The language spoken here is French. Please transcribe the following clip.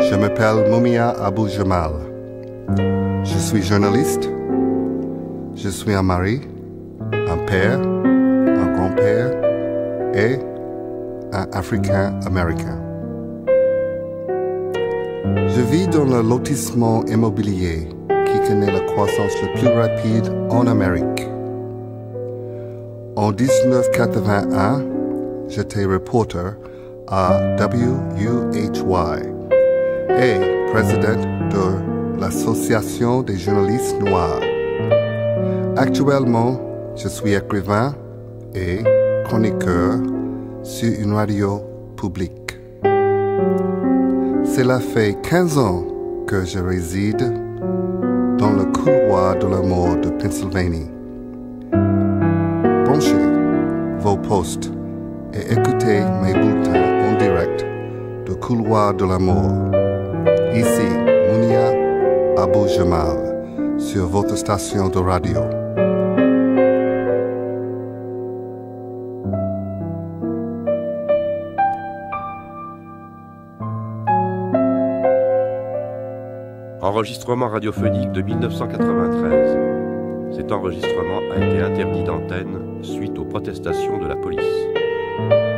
Je m'appelle Mumia Abu Jamal. Je suis journaliste. Je suis un mari, un père, un grand-père et un Africain-Américain. Je vis dans le lotissement immobilier qui connaît la croissance la plus rapide en Amérique. En 1981, j'étais reporter à WUHY et président de l'Association des journalistes noirs. Actuellement, je suis écrivain et chroniqueur sur une radio publique. Cela fait 15 ans que je réside dans le couloir de la mort de Pennsylvanie. Branchez vos postes et écoutez mes bulletins en direct du couloir de la mort. Ici, Mumia Abu Jamal, sur votre station de radio. Enregistrement radiophonique de 1993. Cet enregistrement a été interdit d'antenne suite aux protestations de la police.